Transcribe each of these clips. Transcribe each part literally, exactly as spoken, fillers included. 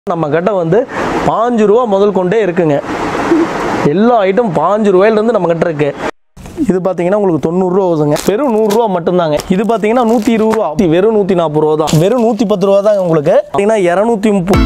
நம்ம கிட்ட வந்து பாஞ்சு ரூபா முதல் கொண்டே இருக்குங்க. எல்லா ஐட்டம் பாஞ்சு ரூபாயிலிருந்து நம்ம கிட்ட இருக்கு. இது பார்த்தீங்கன்னா உங்களுக்கு தொண்ணூறுரூவா ஆகுதுங்க. வெறும் நூறுரூவா மட்டும்தாங்க. இது பார்த்தீங்கன்னா நூற்றி இருபது ரூபா, வெறும் நூற்றி நாற்பது ரூபா தான். வெறும் நூற்றி பத்து ரூபா தாங்க உங்களுக்கு. பார்த்தீங்கன்னா இரநூத்தி முப்பது.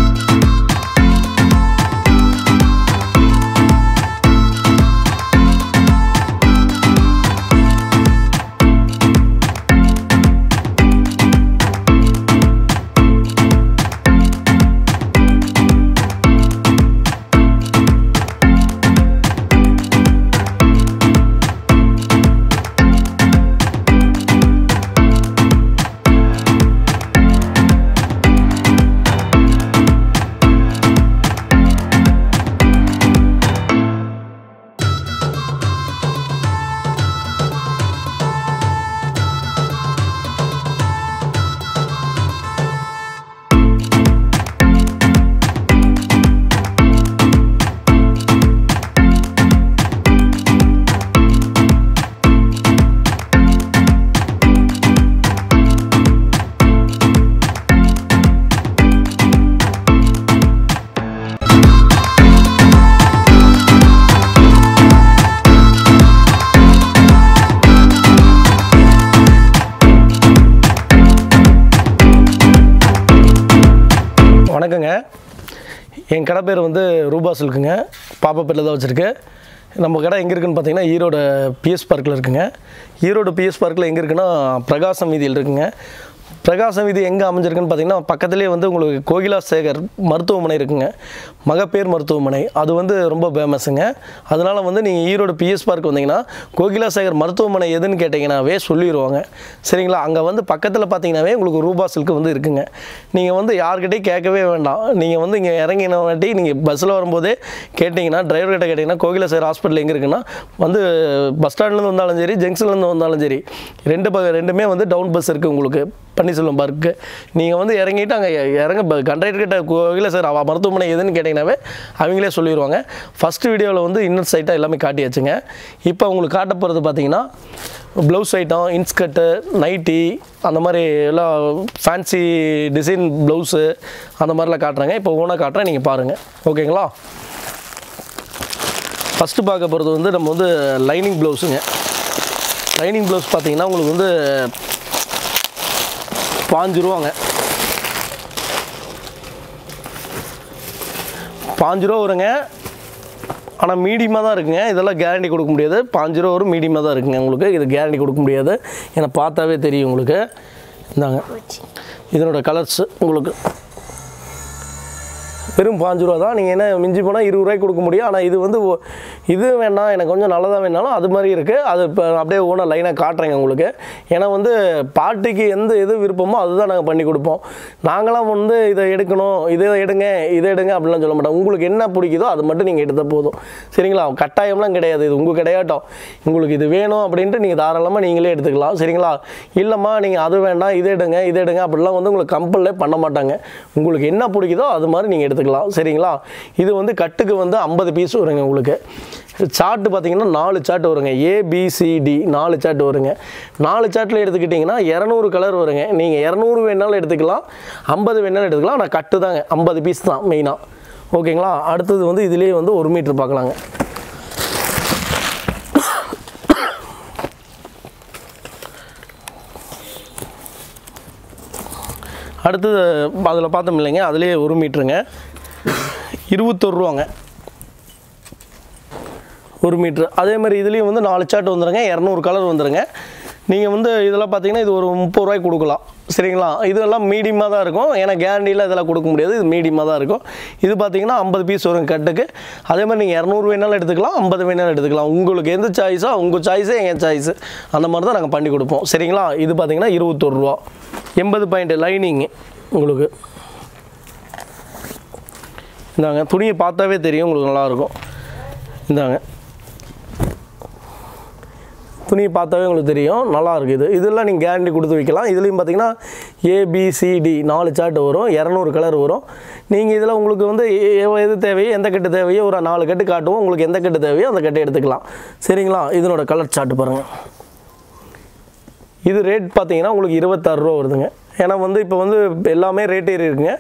வணக்கங்க. என் கடை பேர் வந்து ரூபா சில்க்குங்க. பாப்பாப்பேட்டில் தான் வச்சுருக்கு. நம்ம கடை எங்கே இருக்குதுன்னு பார்த்தீங்கன்னா ஈரோடு பிஎஸ் பார்க்கில் இருக்குங்க. ஈரோடு பிஎஸ் பார்க்கில் எங்கே இருக்குன்னா பிரகாசம் வீதியில் இருக்குங்க. பிரகாசம் வீதி எங்கே அமைஞ்சிருக்குன்னு பார்த்தீங்கன்னா பக்கத்துலேயே வந்து உங்களுக்கு கோகிலா சேகர் மருத்துவமனை இருக்குங்க. மகப்பேர் மருத்துவமனை அது வந்து ரொம்ப ஃபேமஸுங்க. அதனால் வந்து நீங்கள் ஈரோடு பிஎஸ் பார்க் வந்தீங்கன்னா கோகிலா சேகர் மருத்துவமனை எதுன்னு கேட்டிங்கன்னாவே சொல்லிடுவாங்க. சரிங்களா? அங்கே வந்து பக்கத்தில் பார்த்தீங்கன்னாவே உங்களுக்கு ரூபா சில்க்கு வந்து இருக்குங்க. நீங்கள் வந்து யார்கிட்டையும் கேட்கவே வேண்டாம். நீங்கள் வந்து இங்கே இறங்கின வாட்டி நீங்கள் பஸ்ஸில் வரும்போதே கேட்டிங்கன்னா டிரைவர்கிட்ட கேட்டிங்கன்னா கோகிலா சேகர் ஹாஸ்பிட்டல் எங்கே இருக்குன்னா வந்து பஸ் ஸ்டாண்ட்லேருந்து வந்தாலும் சரி ஜங்ஷன்லேருந்து வந்தாலும் சரி ரெண்டு ப ரெண்டுமே வந்து டவுன் பஸ் இருக்குது உங்களுக்கு பன்னீர்செல்வம் பார்க்கு. நீங்கள் வந்து இறங்கிட்டு அங்கே இறங்க கண்டக்டர்கிட்ட கோகிலா சார் மருத்துவமனை எதுன்னு கேட்டிங்கன்னாவே அவங்களே சொல்லிடுவாங்க. ஃபஸ்ட்டு வீடியோவில் வந்து இன்னர் சைட்டாக எல்லாமே காட்டியாச்சுங்க. இப்போ உங்களுக்கு காட்ட போகிறது பார்த்தீங்கன்னா ப்ளவுஸ் ஐட்டம், இன்ஸ்கர்ட்டு, நைட்டி, அந்த மாதிரி எல்லாம் ஃபேன்சி டிசைன் ப்ளவுஸு அந்த மாதிரிலாம் காட்டுறாங்க. இப்போ ஓனாக காட்டுறேன், நீங்கள் பாருங்கள். ஓகேங்களா? ஃபஸ்ட்டு பார்க்க போகிறது வந்து நம்ம வந்து லைனிங் ப்ளவுஸுங்க. லைனிங் ப்ளவுஸ் பார்த்தீங்கன்னா உங்களுக்கு வந்து பாஞ்சு ரூபாங்க. பாஞ்சு ரூபா வருங்க. ஆனால் மீடியமாக தான் இருக்குங்க. இதெல்லாம் கேரண்டி கொடுக்க முடியாது. பாஞ்சு ரூபா வரும், மீடியமாக தான் இருக்குங்க உங்களுக்கு. இது கேரண்டி கொடுக்க முடியாது. ஏன்னா பார்த்தாவே தெரியும் உங்களுக்கு. இந்தாங்க இதனோட கலர்ஸு உங்களுக்கு வெறும் பாஞ்சு ரூபா தான். நீங்கள் என்ன மிஞ்சி போனால் இருபது ரூபாய்க்கு கொடுக்க முடியும். ஆனால் இது வந்து இது வேணாம் எனக்கு கொஞ்சம் நல்லதாக வேணாலும் அது மாதிரி இருக்குது. அது இப்போ அப்படியே ஓனாக லைனாக காட்டுறேங்க உங்களுக்கு. ஏன்னா வந்து பாட்டிக்கு எந்த எது விருப்பமோ அதுதான் நாங்கள் பண்ணி கொடுப்போம். நாங்களாம் வந்து இதை எடுக்கணும், இதை எடுங்க, இதை எடுங்க அப்படிலாம் சொல்ல மாட்டோம். உங்களுக்கு என்ன பிடிக்குதோ அது மட்டும் நீங்கள் எடுத்தால் போதும். சரிங்களா? கட்டாயம்லாம் கிடையாது. இது உங்கள் கிடையாட்டம். உங்களுக்கு இது வேணும் அப்படின்ட்டு நீங்கள் தாராளமாக நீங்களே எடுத்துக்கலாம். சரிங்களா? இல்லைம்மா நீங்கள் அது வேண்டாம் இது எடுங்க இது எடுங்க அப்படிலாம் வந்து உங்களுக்கு கம்பல்லே பண்ண மாட்டாங்க. உங்களுக்கு என்ன பிடிக்குதோ அது மாதிரி நீங்கள் எடுத்துக்கலாம். சரிங்களா? இது வந்து கட்டுக்கு வந்து ஐம்பது பீஸ் வருங்க உங்களுக்கு. சார்ட்டு பார்த்தீங்கன்னா நாலு சார்ட் வருங்க. ஏபிசிடி நாலு சார்ட் வருங்க. நாலு சார்ட்டில் எடுத்துக்கிட்டிங்கன்னா இரநூறு கலர் வருங்க. நீங்கள் இரநூறு வேணாலும் எடுத்துக்கலாம், ஐம்பது வேணாலும் எடுத்துக்கலாம். ஆனால் கட்டு தாங்க ஐம்பது பீஸ் தான் மெயினாக. ஓகேங்களா? அடுத்தது வந்து இதுலேயே வந்து ஒரு மீட்ரு பார்க்கலாங்க. அடுத்தது அதில் பார்த்தோம் இல்லைங்க, அதுலேயே ஒரு மீட்ருங்க. இருபத்தொரு ரூபாங்க ஒரு மீட்ரு. அதே மாதிரி இதுலேயும் வந்து நாலு சார்ட் வந்துடுங்க. இரநூறு கலர் வந்துடுங்க. நீங்கள் வந்து இதெல்லாம் பார்த்தீங்கன்னா இது ஒரு முப்பது ரூபாய்க்கு கொடுக்கலாம். சரிங்களா? இதெல்லாம் மீடியமாக தான் இருக்கும். ஏன்னா கேரண்டியில் இதெல்லாம் கொடுக்க முடியாது. இது மீடியமாக தான் இருக்கும். இது பார்த்தீங்கன்னா ஐம்பது பீஸ் வரும் கட்டுக்கு. அதே மாதிரி நீங்கள் இரநூறு வேணாலும் எடுத்துக்கலாம், ஐம்பது வேணாலும் எடுத்துக்கலாம். உங்களுக்கு எந்த சாய்ஸோ உங்கள் சாய்ஸே எங்கள் சாய்ஸு அந்த மாதிரி தான் நாங்கள் பண்ணி கொடுப்போம். சரிங்களா? இது பார்த்தீங்கன்னா இருபத்தொரு ரூபா. எண்பது பாயிண்ட் லைனிங்கு உங்களுக்கு. இந்தாங்க துணியை பார்த்தாவே தெரியும் உங்களுக்கு நல்லாயிருக்கும். இந்தாங்க துணியை பார்த்தாவே உங்களுக்கு தெரியும் நல்லாயிருக்கு. இது இதெல்லாம் நீங்கள் கேரண்டி கொடுத்து வைக்கலாம். இதுலேயும் பார்த்தீங்கன்னா ஏபிசிடி நாலு சார்ட் வரும், இரநூறு கலர் வரும். நீங்கள் இதில் உங்களுக்கு வந்து எது தேவையோ எந்த கட்டு தேவையோ ஒரு நாலு கட்டு காட்டுவோம். உங்களுக்கு எந்த கட்டு தேவையோ அந்த கட்டை எடுத்துக்கலாம். சரிங்களா? இதனோட கலர் சார்ட் பாருங்கள். இது ரேட் பார்த்தீங்கன்னா உங்களுக்கு இருபத்தாறு ரூபா வருதுங்க. ஏன்னா வந்து இப்போ வந்து எல்லாமே ரேட் ஏறி இருக்குங்க.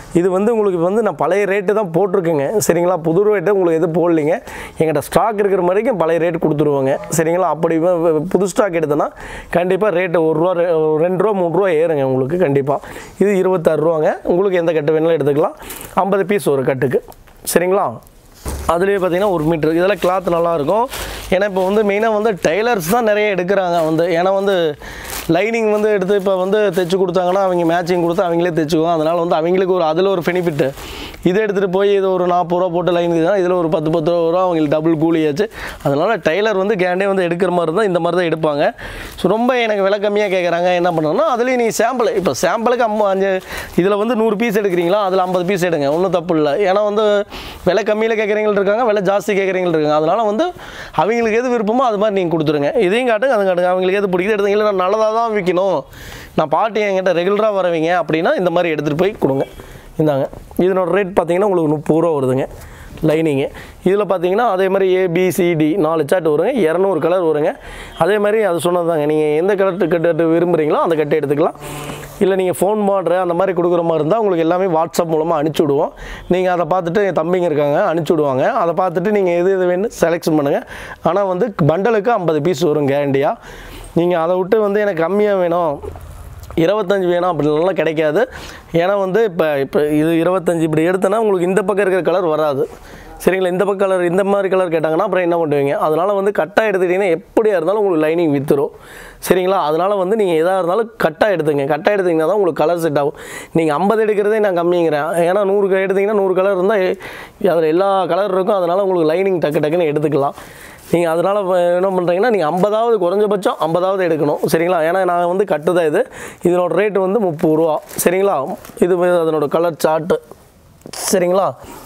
இது வந்து உங்களுக்கு வந்து நான் பழைய ரேட்டு தான் போட்டிருக்கேங்க சரிங்களா. புது ரேட்டு உங்களுக்கு எதுவும் போடலைங்க. எங்கிட்ட ஸ்டாக் இருக்கிற வரைக்கும் பழைய ரேட் கொடுத்துருவோங்க சரிங்களா. அப்படி புது ஸ்டாக் எடுத்தோன்னா கண்டிப்பாக ரேட்டு ஒரு ரூபா ரெண்டு ரூபா மூணு ரூபா ஏறுங்க உங்களுக்கு கண்டிப்பாக. இது இருபத்தாறு ரூபாங்க. உங்களுக்கு எந்த கட்டு வேணாலும் எடுத்துக்கலாம். ஐம்பது பீஸ் ஒரு கட்டுக்கு சரிங்களா. அதுலேயே பார்த்தீங்கன்னா ஒரு மீட்ரு இதெல்லாம் கிளாத் நல்லாயிருக்கும். ஏன்னா இப்போ வந்து மெயினாக வந்து டெய்லர்ஸ் தான் நிறைய எடுக்கிறாங்க வந்து. ஏன்னா வந்து லைனிங் வந்து எடுத்து இப்போ வந்து தைச்சி கொடுத்தாங்கன்னா அவங்க மேட்சிங் கொடுத்து அவங்களே தைச்சிக்குவோம். அதனால் வந்து அவங்களுக்கு ஒரு அதில் ஒரு பெனிஃபிட்டு. இதை எடுத்துகிட்டு போய் இது ஒரு நாற்பது ரூபா போட்டு லைன் தான் இதில் ஒரு பத்து பத்து ரூபா அவங்களுக்கு டபுள் கூலியாச்சு. அதனால் டெய்லர் வந்து கேண்டே வந்து எடுக்கிற மாதிரி தான் இந்த மாதிரி தான் எடுப்பாங்க. ஸோ ரொம்ப எனக்கு விலை கம்மியாக கேட்குறாங்க. என்ன பண்ணணும்னா அதுலேயும் நீங்கள் சாம்பிள் இப்போ சாம்பிளுக்கு அம்மா அஞ்சு இதில் வந்து நூறு பீஸ் எடுக்கிறீங்களா அதில் ஐம்பது பீஸ் எடுங்க ஒன்றும் தப்பு இல்லை. ஏன்னா வந்து விலை கம்மியில் கேட்குறீங்க இருக்காங்க, விலை ஜாஸ்தி கேட்குறீங்க இருக்காங்க. அதனால் வந்து அவங்களுக்கு எது விருப்பமோ அது மாதிரி நீங்கள் கொடுத்துருங்க. இதையும் காட்டுங்க அது காட்டுங்க. அவங்களுக்கு எது பிடிக்குது எடுத்தீங்க. இல்லை நான் நல்லதாக தான் விற்கணும், நான் பாட்டி என்கிட்ட ரெகுலராக வரவீங்க அப்படின்னா இந்த மாதிரி எடுத்துகிட்டு போய் கொடுங்க. இந்தாங்க இதனோட ரேட் பார்த்தீங்கன்னா உங்களுக்கு முப்பது ரூபா வருதுங்க லைனிங்கு. இதில் பார்த்தீங்கன்னா அதே மாதிரி ஏபிசிடி நாலு சார்ட் வருங்க, இரநூறு கலர் வருங்க. அதே மாதிரி அது சொன்னது தாங்க. நீங்கள் எந்த கலர் கட்டு விரும்புகிறீங்களோ அந்த கட்டை எடுத்துக்கலாம். இல்லை நீங்கள் ஃபோன் மாட்ரு அந்த மாதிரி கொடுக்குற மாதிரி இருந்தால் உங்களுக்கு எல்லாமே வாட்ஸ்அப் மூலமாக அனுப்பிச்சி விடுவோம். நீங்கள் அதை பார்த்துட்டு என் தம்பிங்க இருக்காங்க அனுப்பிச்சி விடுவாங்க. அதை பார்த்துட்டு நீங்கள் எது எது வேணும் செலெக்ஷன் பண்ணுங்கள். ஆனால் வந்து பண்டலுக்கு ஐம்பது பீஸ் வரும் கேரண்டியாக. நீங்கள் அதை விட்டு வந்து எனக்கு கம்மியாக வேணும் இருபத்தஞ்சி வேணும் அப்படின்லாம் கிடைக்காது. ஏன்னா வந்து இப்போ இப்போ இது இருபத்தஞ்சி இப்படி எடுத்தோன்னா உங்களுக்கு இந்த பக்கம் இருக்கிற கலர் வராது சரிங்களா. இந்த பக்கம் கலர் இந்த மாதிரி கலர் கேட்டாங்கன்னா அப்புறம் என்ன பண்ணுவீங்க. அதனால் வந்து கட்டாக எடுத்துக்கிட்டிங்கன்னா எப்படியா இருந்தாலும் உங்களுக்கு லைனிங் விற்றுரும் சரிங்களா. அதனால் வந்து நீங்கள் எதாக இருந்தாலும் கட்டாக எடுத்துங்க. கட்டாக எடுத்திங்கன்னா தான் உங்களுக்கு கலர் செட் ஆகும். நீங்கள் ஐம்பது எடுக்கிறதே நான் கம்மிங்கிறேன். ஏன்னா நூறு எடுத்திங்கன்னா நூறு கலர் இருந்தால் அதில் எல்லா கலர் இருக்கும். அதனால் உங்களுக்கு லைனிங் டக்கு டக்குன்னு எடுத்துக்கலாம். நீங்கள் அதனால் என்ன பண்ணுறீங்கன்னா நீங்கள் ஐம்பதாவது குறைஞ்சபட்சம் ஐம்பதாவது எடுக்கணும் சரிங்களா. ஏன்னா நான் வந்து கட்டு தான் இது. இதனோட ரேட்டு வந்து முப்பது ரூபா சரிங்களா. இது அதனோட கலர் சார்ட்டு சரிங்களா.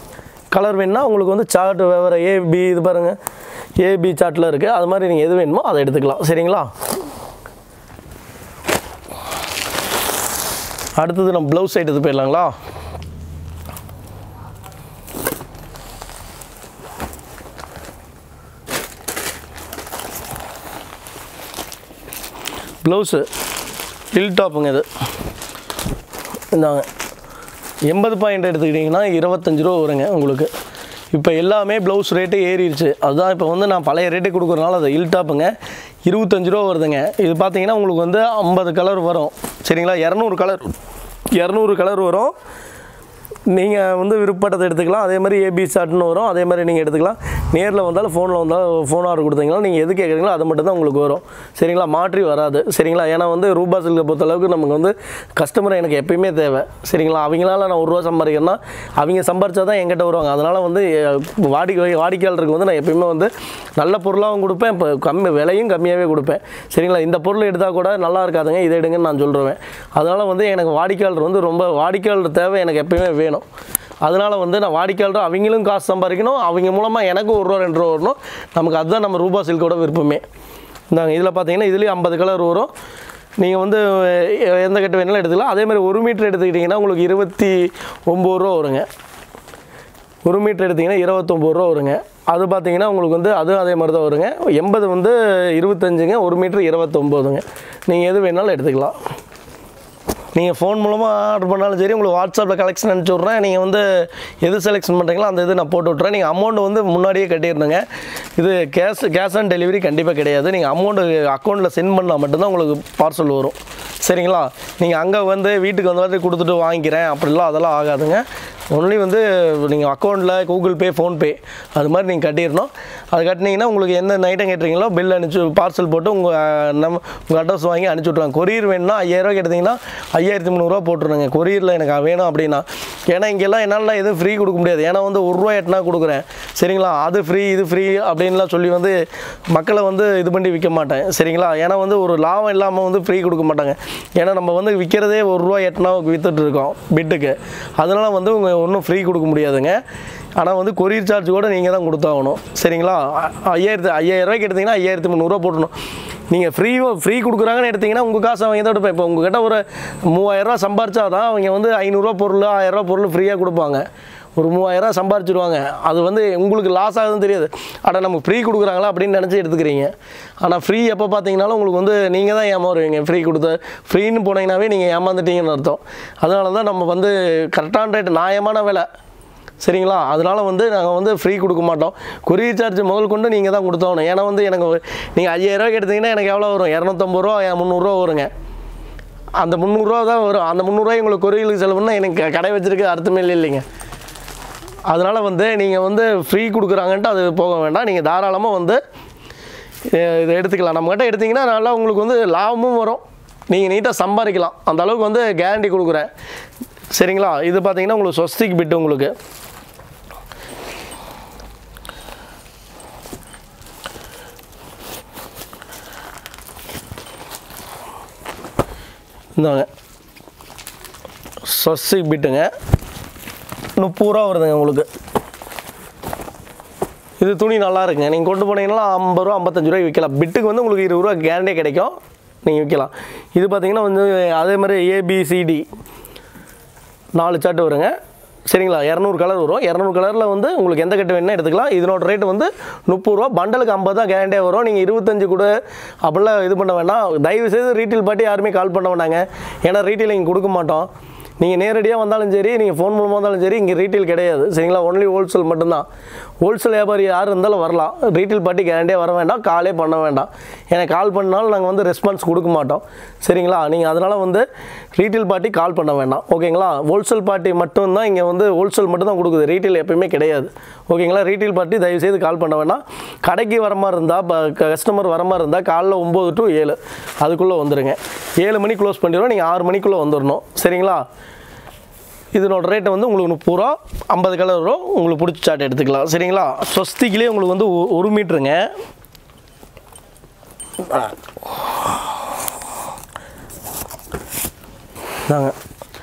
கலர் வேணுன்னா உங்களுக்கு வந்து சார்ட்டு வேறு ஏபி இது பாருங்கள் ஏபி சார்ட்டில் இருக்குது. அது மாதிரி நீங்கள் எது வேணுமோ அதை எடுத்துக்கலாம் சரிங்களா. அடுத்தது நம்ம ப்ளவுஸ் சைட் இது போயிடலாங்களா. ப்ளவுஸு ஹில் டாப்புங்க இது. இந்தாங்க எண்பது பாயிண்ட் எடுத்துக்கிட்டிங்கன்னா இருபத்தஞ்சி ரூபா வருங்க உங்களுக்கு. இப்போ எல்லாமே ப்ளவுஸ் ரேட்டு ஏறிடுச்சு. அதுதான் இப்போ வந்து நான் பழைய ரேட்டு கொடுக்குறதுனால அது ஹில் டாப்புங்க இருபத்தஞ்சி ரூபா வருதுங்க. இது பார்த்தீங்கன்னா உங்களுக்கு வந்து ஐம்பது கலர் வரும் சரிங்களா. இரநூறு கலர் இரநூறு கலர் வரும். நீங்கள் வந்து விருப்பப்பட்டதை எடுத்துக்கலாம். அதே மாதிரி ஏபி சார்ட்னு வரும். அதே மாதிரி நீங்கள் எடுத்துக்கலாம். நேரில் வந்தாலும் ஃபோனில் வந்தாலும் ஃபோன் ஆர்டர் கொடுத்தீங்களா நீங்கள் எது கேட்குறீங்களோ அது மட்டும் தான் உங்களுக்கு வரும் சரிங்களா. மாற்றி வராது சரிங்களா. ஏன்னா வந்து ரூபா சில்கை பொறுத்தளவுக்கு நமக்கு வந்து கஸ்டமர் எனக்கு எப்பயுமே தேவை சரிங்களா. அவங்களால நான் ஒரு ரூபா சம்பாதிக்கிறேன்னா அவங்க சம்பாரிச்சா தான் என்கிட்ட வருவாங்க. அதனால் வந்து வாடிக்கை வாடிக்கையாளருக்கு வந்து நான் எப்பயுமே வந்து நல்ல பொருளாகவும் கொடுப்பேன், இப்போ கம்மி விலையும் கம்மியாகவே கொடுப்பேன் சரிங்களா. இந்த பொருள் எடுத்தால் கூட நல்லா இருக்காதுங்க, இதை எடுங்கன்னு நான் சொல்லுவேன். அதனால் வந்து எனக்கு வாடிக்கையாளர் வந்து ரொம்ப வாடிக்கையாளர் தேவை எனக்கு எப்பயுமே வேணும். அதனால் வந்து நான் வாடிக்கையாளர் அவங்களும் காசு சம்பாதிக்கணும், அவங்க மூலமாக எனக்கும் ஒரு ரூபா ரெண்டு ரூபா வரணும். நமக்கு அதுதான் நம்ம ரூபா சில்கோட விருப்பமே. இந்தாங்க இதில் பார்த்தீங்கன்னா இதுலேயும் ஐம்பது கலர் வரும். நீங்கள் வந்து எந்த கட்டு வேணாலும் எடுத்துக்கலாம். அதே மாதிரி ஒரு மீட்டர் எடுத்துக்கிட்டிங்கன்னா உங்களுக்கு இருபத்தி ஒம்பது ரூபா வருங்க. ஒரு மீட்டர் எடுத்திங்கன்னா இருபத்தொம்பது ரூபா வருங்க. அது பார்த்தீங்கன்னா உங்களுக்கு வந்து அதுவும் அதே மாதிரி தான் வருங்க. எண்பது வந்து இருபத்தஞ்சுங்க, ஒரு மீட்டர் இருபத்தொம்போதுங்க. நீங்கள் எது வேணாலும் எடுத்துக்கலாம். நீங்கள் ஃபோன் மூலமாக ஆர்டர் பண்ணாலும் சரி, உங்களுக்கு வாட்ஸ்அப்பில் கலெக்ஷன் அனுப்பிச்சி விட்றேன். நீங்கள் வந்து எது செலெக்ஷன் பண்ணுறீங்களோ அந்த இது நான் போட்டு விட்றேன். நீங்கள் அமௌண்ட் வந்து முன்னாடியே கட்டியிருந்தேங்க. இது கேஷ் கேஷ் ஆன் டெலிவரி கண்டிப்பாக கிடையாது. நீங்கள் அமௌண்ட்டு அக்கௌண்ட்டில் சென்ட் பண்ணால் மட்டும்தான் உங்களுக்கு பார்சல் வரும் சரிங்களா. நீங்கள் அங்கே வந்து வீட்டுக்கு வந்து வந்து கொடுத்துட்டு வாங்கிக்கிறேன் அப்படிலாம் அதெல்லாம் ஆகாதுங்க. ஒன்லி வந்து நீங்கள் அக்கௌண்ட்டில் கூகுள் பே ஃபோன்பே அது மாதிரி நீங்கள் கட்டிடணும். அது கட்டினீங்கன்னா உங்களுக்கு எந்த ஐட்டம் கேட்டுறீங்களோ பில் அனுப்பிச்சி பார்சல் போட்டு உங்கள் நம்ம உங்கள் அட்ரஸ் வாங்கி அனுப்பிச்சி விட்ருவாங்க. கொரியர் வேணும்னா ஐயாயிரரூவா கேட்டிங்கன்னா ஐயாயிரத்தி முந்நூறுரூவா போட்டுருங்க கொரியரில் எனக்கு வேணும் அப்படின்னா. ஏன்னா இங்கெல்லாம் என்னால் எதுவும் ஃப்ரீ கொடுக்க முடியாது. ஏன்னா வந்து ஒரு ரூபா எட்டுனா கொடுக்குறேன் சரிங்களா. அது ஃப்ரீ இது ஃப்ரீ அப்படின்லாம் சொல்லி வந்து மக்களை வந்து இது பண்ணி விற்க மாட்டேன் சரிங்களா. ஏன்னா வந்து ஒரு லாபம் இல்லாமல் வந்து ஃப்ரீ கொடுக்க மாட்டாங்க. ஏன்னா நம்ம வந்து விற்கிறதே ஒரு ரூபா எட்டுனா விற்றுட்டு இருக்கோம் பிட்டுக்கு. அதனால் வந்து உங்கள் ஒன்றும் ஃப்ரீ கொடுக்க முடியாதுங்க. ஆனால் வந்து கொரியர் சார்ஜ் கூட நீங்கள் தான் கொடுத்தாகணும் சரிங்களா. ஐயாயிரத்து ஐயாயிரம் ரூபாய்க்கு எடுத்திங்கன்னா ஐயாயிரத்தி முந்நூறுரூவா போட்டணும். நீங்கள் ஃப்ரீ ஃப்ரீ கொடுக்குறாங்கன்னு எடுத்திங்கன்னா உங்கள் காசு அவங்க தான் எடுப்பேன். இப்போ உங்கள்கிட்ட ஒரு மூவாயிரரூவா சம்பாரிச்சா தான் அவங்க வந்து ஐநூறுரூவா பொருள் ஆயிரரூவா பொருள் ஃப்ரீயாக கொடுப்பாங்க. ஒரு மூவாயிரம் சம்பாரிச்சிடுவாங்க. அது வந்து உங்களுக்கு லாஸ் ஆகுதுன்னு தெரியாது. ஆனால் நமக்கு ஃப்ரீ கொடுக்குறாங்களா அப்படின்னு நினச்சி எடுத்துக்கிறீங்க. ஆனால் ஃப்ரீ எப்போ பார்த்தீங்கன்னாலும் உங்களுக்கு வந்து நீங்கள் தான் ஏமாறுவீங்க. ஃப்ரீ கொடுத்த ஃப்ரீன்னு போனீங்கன்னாவே நீங்கள் ஏமாந்துட்டீங்கன்னு அர்த்தம். அதனால தான் நம்ம வந்து கரெக்டான ரேட்டு நியாயமான விலை, சரிங்களா? அதனால் வந்து நாங்கள் வந்து ஃப்ரீ கொடுக்க மாட்டோம். கொரியர் சார்ஜ் முதல் கொண்டு நீங்கள் தான் கொடுத்தோணும். ஏன்னா வந்து எனக்கு நீங்கள் ஐயாயிரரூவாய்க்கு எடுத்திங்கன்னா எனக்கு எவ்வளோ வரும்? இரநூத்தம்பது ரூபா முந்நூறுரூவா வருங்க. அந்த முந்நூறுரூவா தான் வரும். அந்த முந்நூறுரூவாய் உங்களுக்கு கொரியலுக்கு செலவுன்னா எனக்கு கடை வச்சுருக்கு அர்த்தமே இல்லை இல்லைங்க. அதனால் வந்து நீங்கள் வந்து ஃப்ரீ கொடுக்குறாங்கன்ட்டு அது போக வேண்டாம். நீங்கள் தாராளமாக வந்து இதை எடுத்துக்கலாம். நம்மகிட்ட எடுத்திங்கன்னா நல்லா உங்களுக்கு வந்து லாபமும் வரும், நீங்கள் நீட்டாக சம்பாதிக்கலாம். அந்த அளவுக்கு வந்து கேரண்டி கொடுக்குறேன், சரிங்களா? இது பார்த்தீங்கன்னா உங்களுக்கு ஸ்வஸ்திக் பிட்டு உங்களுக்கு இந்தாங்க ஸ்வஸ்திக் பிட்டுங்க. முப்பது ரூபா வருதுங்க உங்களுக்கு. இது துணி நல்லா இருக்குங்க. நீங்கள் கொண்டு போனீங்கன்னா ஐம்பது ரூபா ஐம்பத்தஞ்சு ரூபாய்க்கு விற்கலாம். பிட்டுக்கு வந்து உங்களுக்கு இருபது ரூபா கேரண்டியே கிடைக்கும், நீங்கள் விற்கலாம். இது பார்த்தீங்கன்னா வந்து அதே மாதிரி ஏபிசிடி நாலு சார்ட்டு வருங்க, சரிங்களா? இரநூறு கலர் வரும். இரநூறு கலரில் வந்து உங்களுக்கு எந்த கட்டு வேணுன்னா எடுத்துக்கலாம். இதனோட ரேட்டு வந்து முப்பது ரூபா. பண்டலுக்கு ஐம்பது தான் கேரண்டியாக வரும். நீங்கள் இருபத்தஞ்சு கூட அப்படிலாம் இது பண்ண வேண்டாம். தயவுசெய்து ரீட்டெயில் பாட்டி யாருமே கால் பண்ண வேண்டாங்க. ஏன்னா ரீட்டெயில் இங்கே கொடுக்க மாட்டோம். நீங்கள் நேரடியாக வந்தாலும் சரி, நீங்கள் ஃபோன் மூலமாக வந்தாலும் சரி, இங்கே ரீட்டெயில் கிடையாது, சரிங்களா? ஒன்லி ஹோல்சேல் மட்டும்தான். ஹோல்சேல் வியாபாரி யார் இருந்தாலும் வரலாம். ரீட்டெயில் பாட்டி கேரண்டியாக வர வேண்டாம், காலே பண்ண வேண்டாம். ஏன்னா கால் பண்ணாலும் நாங்கள் வந்து ரெஸ்பான்ஸ் கொடுக்க மாட்டோம், சரிங்களா? நீங்கள் அதனால் வந்து ரீட்டெயில் பாட்டி கால் பண்ண வேண்டாம், ஓகேங்களா? ஹோல்சேல் பாட்டி மட்டும்தான் இங்கே வந்து ஹோல்சேல் மட்டும் தான் கொடுக்குது, ரீட்டெயில் எப்பயுமே கிடையாது, ஓகேங்களா? ரீட்டெயில் பாட்டி தயவுசெய்து கால் பண்ண வேண்டாம். கடைக்கு வர மாதிரி இருந்தால், கஸ்டமர் வர மாதிரி இருந்தால் காலைல ஒம்பது டு ஏழு அதுக்குள்ளே வந்துடுங்க. ஏழு மணி க்ளோஸ் பண்ணிடுவோம், நீங்கள் ஆறு மணிக்குள்ளே வந்துடணும், சரிங்களா? இதனோட ரேட்டை வந்து உங்களுக்கு முப்பது ரூபா, ஐம்பது கலர் வரும். உங்களுக்கு பிடிச்ச சார்ட் எடுத்துக்கலாம், சரிங்களா? ஸ்வஸ்திக்கிலே உங்களுக்கு வந்து ஒரு மீட்டருங்க. நாங்கள்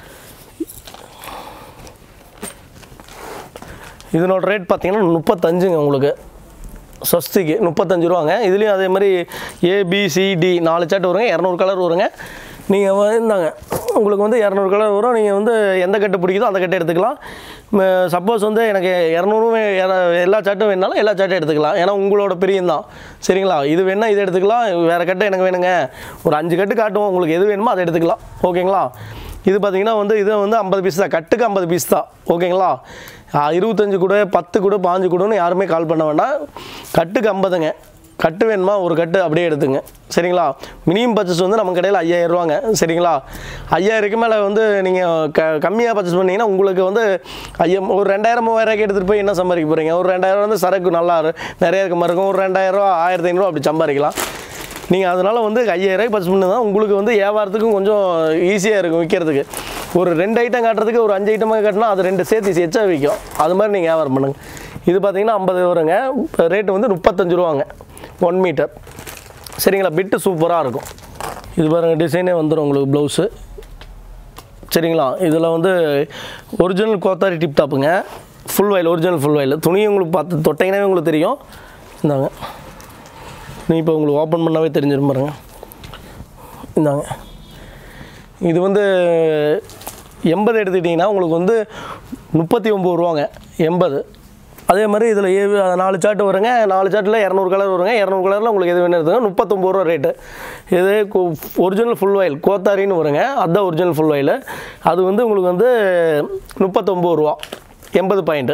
இதனோட ரேட் பார்த்தீங்கன்னா முப்பத்தஞ்சுங்க உங்களுக்கு. ஸ்வஸ்திக்கு முப்பத்தஞ்சு ரூபாங்க. இதுலேயும் அதே மாதிரி ஏபிசிடி நாலு சார்ட் வருங்க, இரநூறு கலர் வருங்க. நீங்கள் இருந்தாங்க உங்களுக்கு வந்து இரநூறு கலர் வரும். நீங்கள் வந்து எந்த கட்டு பிடிக்குதோ அந்த கட்டை எடுத்துக்கலாம். சப்போஸ் வந்து எனக்கு இரநூறும் எல்லா சார்ட்டும் வேணாலும் எல்லா சார்ட்டும் எடுத்துக்கலாம், ஏன்னா உங்களோட பிரியம் தான், சரிங்களா? இது வேணால் இது எடுத்துக்கலாம், வேறு கட்டை எனக்கு வேணுங்க, ஒரு அஞ்சு கட்டு காட்டுவோம், உங்களுக்கு எது வேணுமோ அதை எடுத்துக்கலாம், ஓகேங்களா? இது பார்த்தீங்கன்னா வந்து இது வந்து ஐம்பது பீஸ் தான், கட்டுக்கு ஐம்பது பீஸ் தான், ஓகேங்களா? இருபத்தஞ்சு கூட பத்து கூட பாஞ்சு கூடன்னு யாருமே கால் பண்ண வேண்டாம். கட்டுக்கு ஐம்பதுங்க. கட்டு வேணுமா ஒரு கட்டு அப்படியே எடுத்துங்க, சரிங்களா? மினிமம் பர்ச்சேஸ் வந்து நம்ம கடையில் ஐயாயிரம் ரூபாங்க, சரிங்களா? ஐயாயிரக்கு மேலே வந்து நீங்கள் க கம்மியாக பர்ச்சேஸ் பண்ணிங்கன்னா உங்களுக்கு வந்து ஐயா ஒரு ரெண்டாயிரம் மூவாயிரூவாய்க்கு எடுத்துகிட்டு போய் என்ன சம்பாதிக்க போகிறீங்க? ஒரு ரெண்டாயிரம் வந்து சரக்கு நல்லா நிறைய இருக்க மாதிரி இருக்கும். ஒரு ரெண்டாயிரரூவா ஆயிரத்தி ஐநூறுரூவா அப்படி சம்பாதிக்கலாம். நீங்கள் அதனால் வந்து ஐயாயிரரூவாய்க்கு பர்ச்சேஸ் பண்ணி தான் உங்களுக்கு வந்து வியாபாரத்துக்கும் கொஞ்சம் ஈஸியாக இருக்கும் விற்கிறதுக்கு. ஒரு ரெண்டு ஐட்டம் காட்டுறதுக்கு ஒரு அஞ்சு ஐட்டமாக காட்டினா அது ரெண்டு சேர்த்து எச்சா விற்கும். அது மாதிரி நீங்கள் வியாபாரம் பண்ணுங்கள். இது பார்த்தீங்கன்னா ஐம்பது வருங்க. ரேட்டு வந்து முப்பத்தஞ்சு ரூபாங்க ஒன் மீட்டர், சரிங்களா? பிட்டு சூப்பராக இருக்கும். இது பாருங்கள், டிசைனே வந்துடும் உங்களுக்கு ப்ளவுஸு, சரிங்களா? இதில் வந்து ஒரிஜினல் கோத்தாரி டிப் டாப்புங்க, full voile, original full voile. துணி உங்களுக்கு பார்த்து தொட்டிங்கனாவே உங்களுக்கு தெரியும். இந்தாங்க, நீ இப்போ உங்களுக்கு ஓப்பன் பண்ணாவே தெரிஞ்சிடும் பாருங்க. இந்தாங்க, இது வந்து எண்பது எடுத்துக்கிட்டிங்கன்னா உங்களுக்கு வந்து முப்பத்தி ஒம்பது ரூபாங்க, எண்பது. அதே மாதிரி இதில் ஏ நாலு சார்ட்டு வருங்க. நாலு சார்ட்டில் இரநூறு கலர் வருங்க. இரநூறு கலரில் உங்களுக்கு எது வேணும் எடுத்துங்க. முப்பத்தொம்பது ரூபா ரேட்டு. இது ஒரிஜினல் ஃபுல் வயல் கோத்தாரின்னு வருங்க, அதுதான் ஒரிஜினல் ஃபுல் வயல். அது வந்து உங்களுக்கு வந்து முப்பத்தொம்பது ரூபா, எண்பது பாயிண்ட்டு.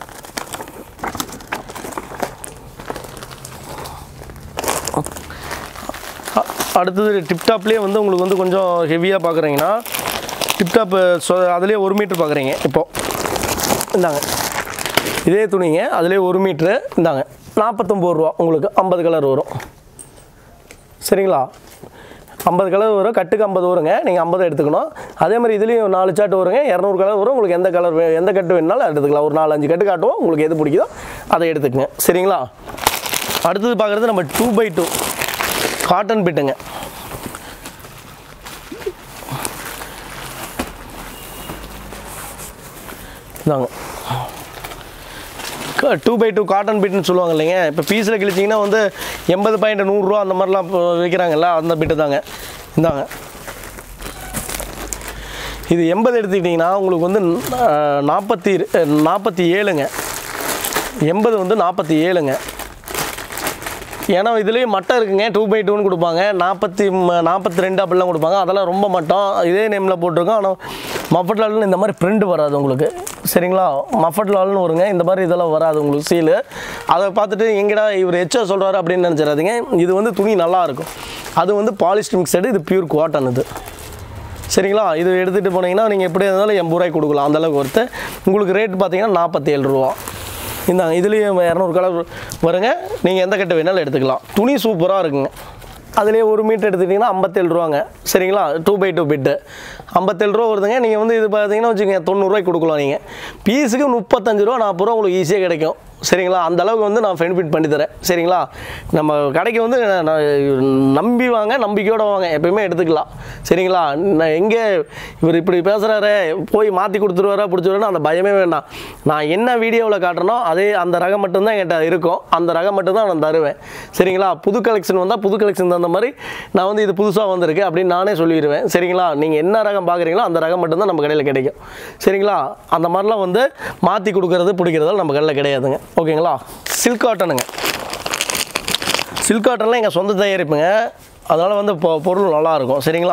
அடுத்தது டிப்டாப்லேயே வந்து உங்களுக்கு வந்து கொஞ்சம் ஹெவியாக பார்க்குறீங்கன்னா டிப்டாப்பு சொ அதுலேயே ஒரு மீட்ரு பார்க்குறீங்க. இப்போது இந்தாங்க, இதே துணிங்க, அதுலேயே ஒரு மீட்ரு. இந்தாங்க, நாற்பத்தொம்பது ரூபா உங்களுக்கு ஐம்பது கலர் வரும், சரிங்களா? ஐம்பது கலர் வரும், கட்டுக்கு ஐம்பது வருங்க. நீங்கள் ஐம்பது எடுத்துக்கணும். அதே மாதிரி இதுலேயும் நாலு சார்ட்டு வருங்க, இரநூறு கலர் வரும். உங்களுக்கு எந்த கலர் எந்த கட்டு வேணுனாலும் எடுத்துக்கலாம். ஒரு நாலு அஞ்சு கட்டு காட்டுவோம், உங்களுக்கு எது பிடிக்குதோ அதை எடுத்துக்கங்க, சரிங்களா? அடுத்தது பார்க்குறது நம்ம டூ பை டூ காட்டன் பிட்டுங்க. இந்தாங்க, டூ பை டூ காட்டன் பிட்டுன்னு சொல்லுவாங்க இல்லைங்க. இப்போ பீஸில் கிழிச்சிங்கன்னா வந்து எண்பது பாயிண்ட் நூறுரூவா அந்த மாதிரிலாம் இப்போ விற்கிறாங்கல்ல, அந்த பிட்டு தாங்க. இந்தாங்க, இது எண்பது எடுத்துக்கிட்டிங்கன்னா உங்களுக்கு வந்து நாற்பத்தி நாற்பத்தி ஏழுங்க. எண்பது வந்து நாற்பத்தி ஏழுங்க. ஏன்னா இதுலேயே மட்டம் இருக்குங்க, டூ பை டூன்னு கொடுப்பாங்க, நாற்பத்தி நாற்பத்தி ரெண்டு அப்படிலாம் கொடுப்பாங்க. அதெல்லாம் ரொம்ப மட்டம், இதே நேமில் போட்டிருக்கோம். ஆனால் மஃபட் லால்னு இந்த மாதிரி பிரிண்ட் வராது உங்களுக்கு, சரிங்களா? மஃபட் லால்னு வருங்க, இந்த மாதிரி இதெல்லாம் வராது உங்களுக்கு சீலு. அதை பார்த்துட்டு எங்கடா இவர் எச்சா சொல்கிறாரு அப்படின்னு நினச்சிடாதீங்க. இது வந்து துணி நல்லாயிருக்கும். அது வந்து பாலிஸ்டர் மிக்சடு, இது பியூர் காட்டன் இது, சரிங்களா? இது எடுத்துகிட்டு போனீங்கன்னா நீங்கள் எப்படி இருந்தாலும் எண்பது ரூபாய்க்கு கொடுக்கலாம், அந்தளவுக்கு ஒருத்து. உங்களுக்கு ரேட் பார்த்தீங்கன்னா நாற்பத்தி ஏழு ரூபா. இந்தாங்க, இதுலேயும் இரநூறு கலர் வருங்க. நீங்கள் எந்த கட்டு வேணாலும் எடுத்துக்கலாம். துணி சூப்பராக இருக்குங்க. அதுலேயே ஒரு மீட்டர் எடுத்துக்கிட்டிங்கன்னா ஐம்பத்தேழு ரூபாங்க, சரிங்களா? டூ பை டூ பிட்டு ஐம்பத்தேழு ரூபா வருதுங்க. நீங்கள் வந்து இது பார்த்தீங்கன்னா வச்சுக்கோங்க தொண்ணூறுரூவாய்க்கு கொடுக்கலாம். நீங்கள் பீஸுக்கு முப்பத்தஞ்சு ரூபா நாற்பது ரூபா உங்களுக்கு ஈஸியாக கிடைக்கும், சரிங்களா? அந்த அளவுக்கு வந்து நான் பெனிஃபிட் பண்ணி தரேன், சரிங்களா? நம்ம கடைக்கு வந்து நம்பி வாங்க, நம்பிக்கையோடு வாங்க, எப்பயுமே எடுத்துக்கலாம், சரிங்களா? நான் எங்கே இவர் இப்படி பேசுகிறாரு, போய் மாற்றி கொடுத்துருவாரா பிடிச்சிருவாரா அந்த பயமே வேண்டாம். நான் என்ன வீடியோவில் காட்டுறனோ அதே அந்த ரகம் மட்டும்தான் என்கிட்ட இருக்கும், அந்த ரகம் மட்டும்தான் நான் தருவேன், சரிங்களா? புது கலெக்ஷன் வந்தால் புது கலெக்ஷன் தகுந்த மாதிரி நான் வந்து இது புதுசாக வந்திருக்கு அப்படின்னு நானே சொல்லிடுவேன், சரிங்களா? நீங்கள் என்ன ரகம் பார்க்குறீங்களோ அந்த ரகம் மட்டும்தான் நம்ம கடையில் கிடைக்கும், சரிங்களா? அந்த மாதிரிலாம் வந்து மாற்றி கொடுக்குறது பிடிக்கிறதால நம்ம கடையில் கிடையாதுங்க, ஓகேங்களா? சில்க் காட்டனுங்க. சில்க் காட்டன்லாம் எங்கள் சொந்த தயாரிப்புங்க, அதனால் வந்து பொ பொருள் நல்லாயிருக்கும், சரிங்களா?